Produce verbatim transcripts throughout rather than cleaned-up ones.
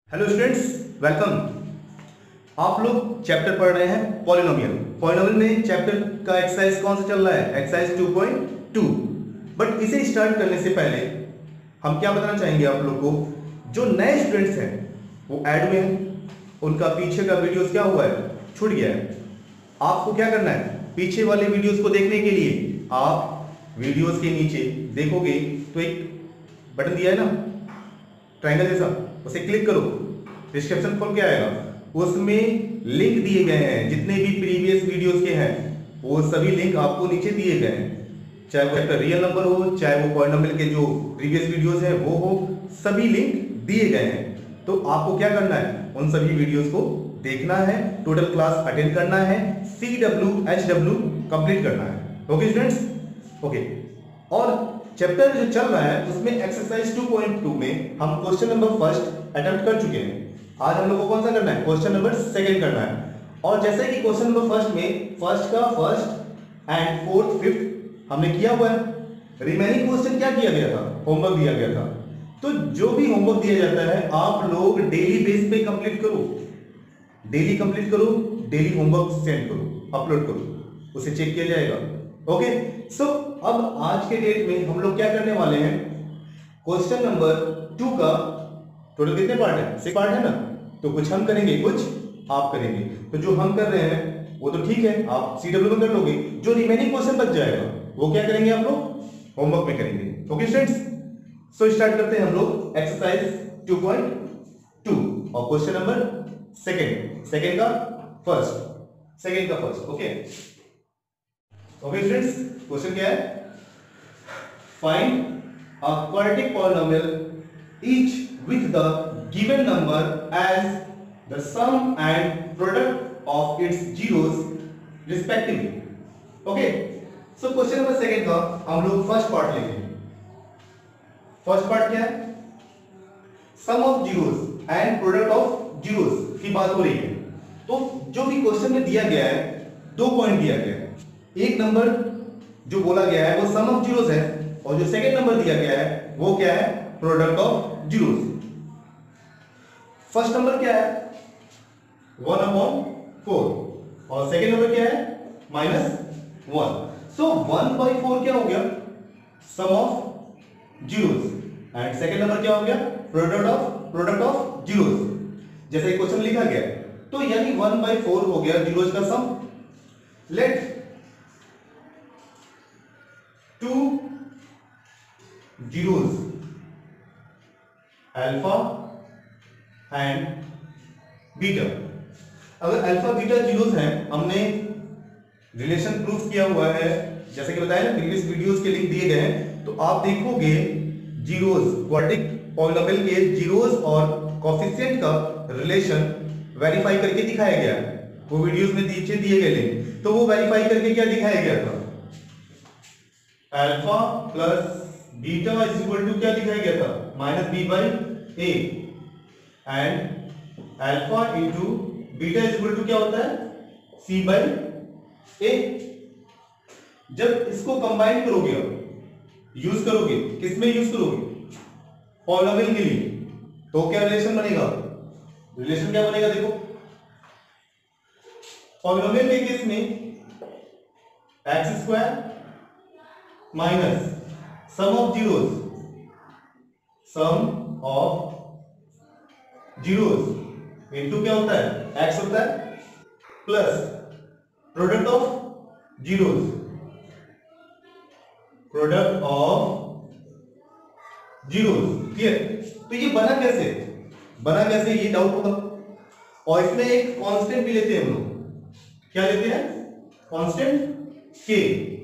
Hello students, welcome. आप लोग chapter पढ़ रहे हैं पॉलिनोमियल। पॉलिनोमियल में चैप्टर का एक्सरसाइज कौन सा चल रहा है? Exercise two point two. But इसे स्टार्ट करने से पहले हम क्या बताना चाहेंगे आप लोग को, जो नए स्टूडेंट्स हैं वो ऐड हुए हैं, उनका पीछे का वीडियोस क्या हुआ है, छूट गया है। आपको क्या करना है, पीछे वाले वीडियोस को देखने के लिए आप वीडियोस के नीचे देखोगे तो एक बटन दिया है ना ट्रायंगल जैसा, उसे क्लिक करो, डिस्क्रिप्शन खोल के आएगा, उसमें लिंक दिए गए हैं। जितने भी प्रीवियस वीडियोस के हैं वो सभी लिंक आपको नीचे दिए गए हैं, चाहे वो एक रियल नंबर हो, चाहे वो पॉलिनोमियल के जो प्रीवियस वीडियोस हैं वो हो, सभी लिंक दिए गए हैं। तो आपको क्या करना है, उन सभी वीडियोस को देखना है, टोटल क्लास अटेंड करना है, C W H W complete करना है। Okay students, okay. और चैप्टर जो चल रहा है उसमें एक्सरसाइज टू पॉइंट टू में हम क्वेश्चन नंबर फर्स्ट अटेम्प्ट कर चुके हैं। आज हम लोग को कौन सा करना है, क्वेश्चन नंबर सेकंड करना है। और जैसे कि क्वेश्चन नंबर फर्स्ट में फर्स्ट का फर्स्ट एंड फोर्थ फिफ्थ हमने किया हुआ है, रिमेनिंग क्वेश्चन क्या किया गया था, होमवर्क दिया गया था। तो जो भी होमवर्क दिया जाता है आप लोग डेली बेस पे कंप्लीट करो, डेली कंप्लीट करो, डेली होमवर्क सेंड करो, अपलोड करो, उसे चेक किया जाएगा। ओके सो so, अब आज के डेट में हम लोग क्या करने वाले हैं, क्वेश्चन नंबर टू का टोटल कितने पार्ट है, सिक्स पार्ट है ना, तो कुछ हम करेंगे कुछ आप करेंगे। तो जो हम कर रहे हैं वो तो ठीक है, आप सी डब्ल्यू में कर लोगे, जो रिमेनिंग क्वेश्चन बच जाएगा वो क्या करेंगे आप लोग, होमवर्क में करेंगे। ओके स्टूडेंट्स, सो स्टार्ट करते हैं हम लोग एक्सरसाइज टू पॉइंट टू और क्वेश्चन नंबर सेकेंड, सेकेंड का फर्स्ट, सेकेंड का first. Okay okay students, question क्या है, find a quadratic polynomial each with the given number as the sum and product of its zeros respectively. Okay, so question number second का हम लोग first part लेंगे। First part क्या है, sum of zeros and product of zeros की बात हो रही है। तो जो भी क्वेश्चन में दिया गया है, दो पॉइंट दिया गया है। एक नंबर जो बोला गया है वो सम ऑफ जीरोस है, और जो सेकंड नंबर दिया गया है वो क्या है, product of zeros. First number क्या है, वन अपॉन फोर, और सेकंड नंबर क्या है, minus one. So one by four क्या हो गया, sum of zeros, and second number क्या हो गया, product of product of zeros, जैसे क्वेश्चन लिखा गया है। तो यानी वन बाई फोर हो गया जीरोस का sum. Let two zeros alpha and beta. अगर अल्फा बीटा जीरोस हैं, हमने रिलेशन प्रूफ किया हुआ है, जैसे कि बताया ना, प्रीवियस वीडियोस के लिंक दिए गए हैं। तो आप देखोगे जीरोस, क्वाड्रेटिक पॉलिनोमियल के जीरोस और कोफिशिएंट का रिलेशन वेरीफाई करके दिखाया गया है। वो वीडियोस में नीचे दिए गए लिंक, तो वो वेरीफाई करके क्या दिखाया गया था, alpha plus beta is equal to क्या दिखाया गया था, minus b by a, and alpha into beta is equal to क्या होता है, सी बाई ए। जब इसको कंबाइन करोगे, यूज करोगे, किसमें यूज करोगे, पॉलिनोमियल के लिए, तो क्या रिलेशन बनेगा, रिलेशन क्या बनेगा, देखो पॉलिनोमियल के केस में x square minus sum of zeros, sum of zeros into क्या होता है, एक्स होता है, plus product of zeros, product of zeros. Clear? तो ये बना कैसे, बना कैसे ये डाउट होगा। और इसमें एक कांस्टेंट भी लेते हैं हम लोग, क्या लेते हैं, कांस्टेंट के।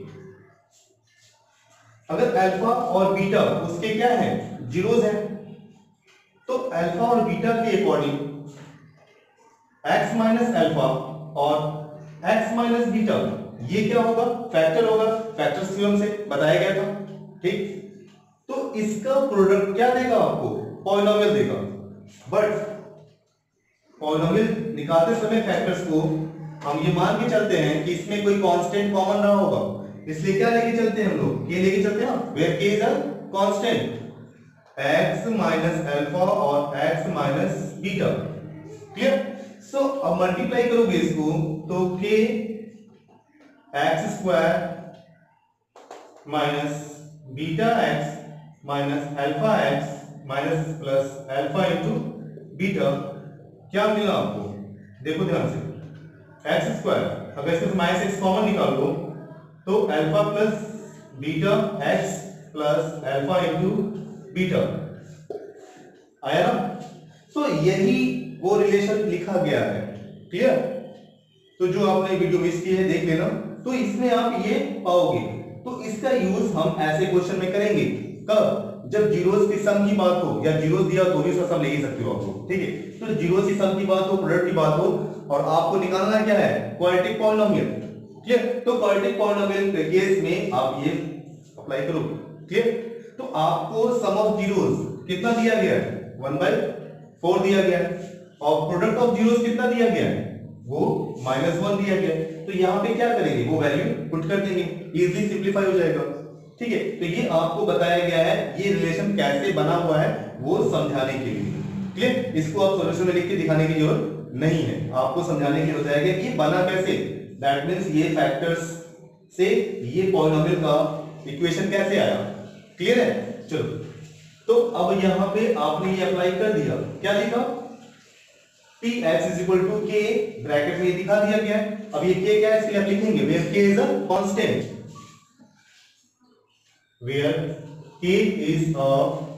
अगर अल्फा और बीटा उसके क्या है, जीरोस है, तो अल्फा और बीटा के अकॉर्डिंग x माइनस अल्फा और x माइनस बीटा ये क्या होगा, फैक्टर होगा, फैक्टर्स थ्योरम से बताया गया था। ठीक, तो इसका प्रोडक्ट क्या देगा आपको, पॉलिनोमियल देगा। बट पॉलिनोमियल निकालते समय फैक्टर्स को हम ये मान के चलते हैं कि इसमें कोई कांस्टेंट कॉमन रहा होगा, इसलिए क्या लेके चलते हैं हम लोग, के लेके चलते हैं, where k is a constant, x minus alpha और x minus beta. Clear? So अब मल्टीप्लाई करोगे इसको तो k x square minus beta x minus alpha x minus plus alpha into beta, क्या मिला आपको? देखो ध्यान से, एक्स स्क्वायर, अगर इसमें माइनस एक्स कॉमन निकालो तो alpha plus beta x plus alpha into beta आया ना? तो यही वो रिलेशन लिखा गया है। क्लियर? तो जो आपने वीडियो मिस की है देख लेना, तो इसमें आप ये पाओगे। तो इसका यूज हम ऐसे क्वेश्चन में करेंगे कब? जब जीरोस की सम की बात हो, या जीरोस दिया तो भी उसका सम ले ही सकते हो आप लोग, ठीक है? तो जीरोस की सम की बात हो, प्रोडक्ट की बात हो, और आपको निकालना क्या है? Quadratic polynomial. क्लियर? तो क्वाड्रेटिक पॉलिनोमियल के केस में आप ये अप्लाई करोगे। क्लियर? तो आपको सम ऑफ जीरोस कितना दिया गया है? वन बाई फोर दिया गया है, और प्रोडक्ट ऑफ जीरोस कितना दिया गया है? वो माइनस वन दिया गया है। तो यहाँ पे क्या करेंगे? वो वैल्यू पुट कर देंगे, इजीली सिंपलीफाई हो जाएगा। ठीक है? तो ये आपको बताया गया है, ये रिलेशन कैसे बना हुआ है वो समझाने के लिए। क्लियर? इसको आप सॉल्यूशन में लिख के दिखाने की जरूरत नहीं है, आपको समझाने के लिए बताया गया कि ये बना कैसे। दैट मींस ये फैक्टर्स से ये पॉलिनोमियल का इक्वेशन कैसे आया। क्लियर है? चलो, तो अब यहां पे आपने ये अप्लाई कर दिया, क्या लिखा? P x is equal to k, bracket में ये दिखा दिया गया है। अब ये के क्या है इसलिए आप लिखेंगे where k is a constant, where k is a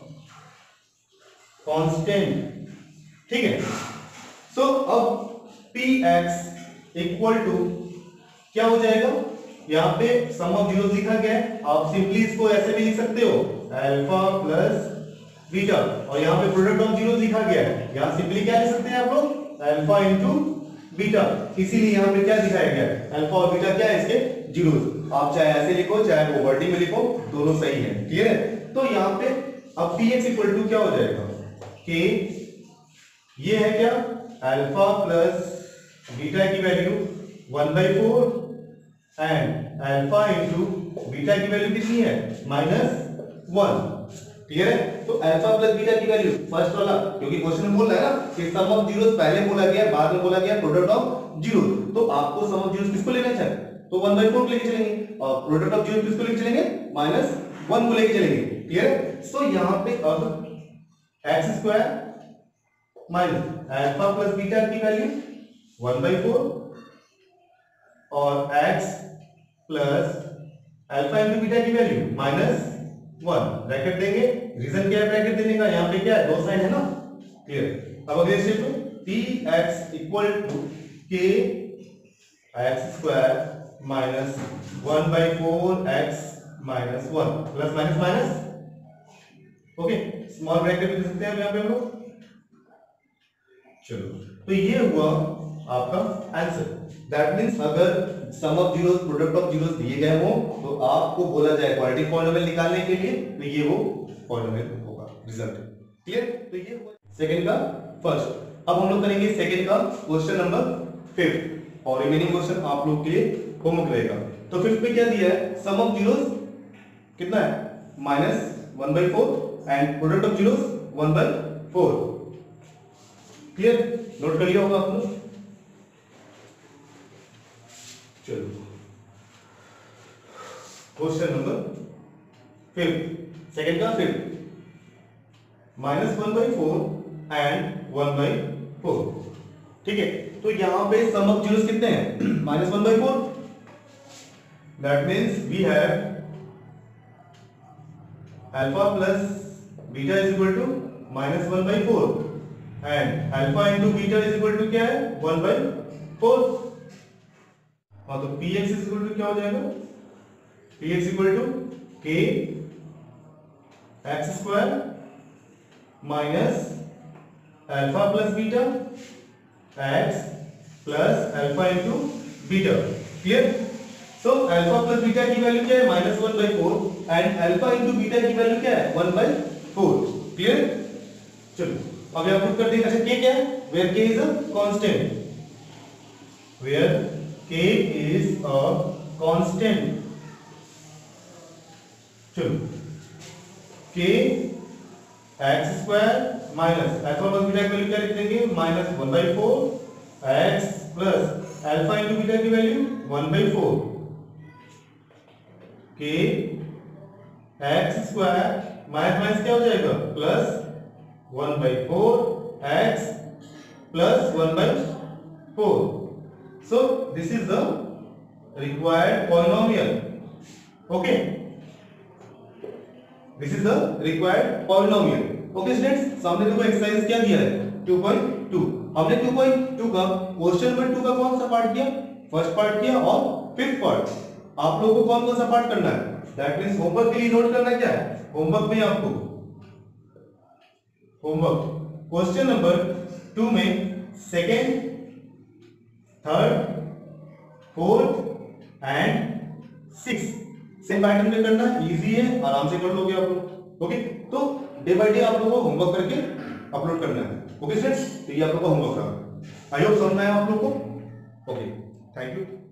constant. ठीक है? सो so, अब पी एक्स इक्वल टू क्या हो जाएगा? यहां पे सम ऑफ जीरोस लिखा गया है, आप सिंपली इसको ऐसे भी लिख सकते हो अल्फा प्लस बीटा, और यहाँ पे प्रोडक्ट ऑफ जीरोस लिखा गया है, यहाँ सिंपली क्या लिख सकते हैं आप लोग? Alpha into beta. इसीलिए यहाँ पे क्या दिखाया गया है? अल्फा और बीटा क्या है इसके? जीरोस। आप चाहे ऐसे लिखो चाहे वो वर्डिंग में लिखो, दोनों सही है। क्लियर है? तो यहाँ पे अब पी एक्स इक्वल टू क्या हो जाएगा? के, ये है क्या? अल्फा प्लस बीटा की value one by four, and alpha into beta की वैल्यू कितनी है? Minus one. क्लियर है? तो अल्फा प्लस बीटा की वैल्यू फर्स्ट वाला, क्योंकि क्वेश्चन में बोल रहा है ना कि सम ऑफ जीरोस पहले बोला गया, बाद में बोला गया प्रोडक्ट ऑफ जीरोस, तो आपको सम ऑफ जीरोस किसको लेना चाहिए? तो वन बाई फोर को लेके चलेंगे, और प्रोडक्ट ऑफ जीरोस किसको लेके चलेंगे? माइनस वन को लेके चलेंगे। क्लियर है? सो यहाँ पे अब x square minus alpha plus beta की वैल्यू वन बाई फोर, और x plus alpha into beta की वैल्यू माइनस वन, ब्रैकेट देंगे। रीजन क्या है ब्रैकेट देने का? यहाँ पे क्या है? दो साइन है ना। क्लियर? अब अगले स्टेप में p x equal to k x square minus one by four x minus one, plus minus minus, okay, small bracket भी दे सकते हैं यहाँ पे हम लोग। चलो, तो ये हुआ आपका आंसर। दैट मींस अगर sum of zeros, product of zeros दिए गए हो तो आपको बोला जाए क्वाड्रेटिक पॉलिनोमियल निकालने के लिए, तो ये वो पॉलिनोमियल होगा रिजल्ट। क्लियर? तो ये हुआ सेकंड का फर्स्ट। अब हम लोग करेंगे सेकंड का क्वेश्चन नंबर फिफ्थ, और रिमेनिंग क्वेश्चन आप लोग के लिए होमवर्क रहेगा। तो फिफ्थ में क्या दिया है? सम ऑफ जीरोस कितना है? Minus one by four, and product of zeros one by four. Clear? Note कर लिया होगा आप लोग। चलो, क्वेश्चन नंबर फिफ्थ, सेकंड का fifth, minus one by four and one by four. ठीक है? तो यहां पे सम ऑफ जीरोस कितने हैं? Minus one by four. That means we have alpha plus beta is equal to minus one by four, and alpha into beta is equal to क्या है? One by four. हाँ, तो p x is equal to क्या हो जाएगा? P x equal to k x square minus alpha plus beta x plus alpha into beta. Clear? So alpha plus beta की value क्या है? Minus one by four, and alpha into beta की value क्या है? One by four. Clear? चलो, अब यहां put कर देंगे। अच्छा, के क्या है? Where k is a constant, where k is a constant। चलो, k x square minus alpha plus beta की वैल्यू क्या लिख देंगे, minus one by four x plus alpha into beta की value one by four k x square minus minus क्या हो जाएगा plus one by four x plus one by four. So this is the required polynomial. Okay, this is the required polynomial. Okay students, सामने देखो exercise क्या दिया है two point two. हमने two point two का क्वेश्चन नंबर टू का कौन सा पार्ट किया, फर्स्ट पार्ट किया और फिफ्थ पार्ट. आप लोगों को कौन कौन सा पार्ट करना है, दैट मींस होमवर्क के लिए नोट करना क्या है, होमवर्क में आपको होमवर्क क्वेश्चन नंबर टू में second, third, fourth and six same pattern में करना. इजी है, आराम से कर लोगे आप लोग. ओके, तो डे बाय डे आप लोगों को होमवर्क करके अपलोड करना है. ओके फ्रेंड्स, तो ये आप लोगों का होमवर्क था. आई होप समझ में आया आप लोग को. Okay, thank you.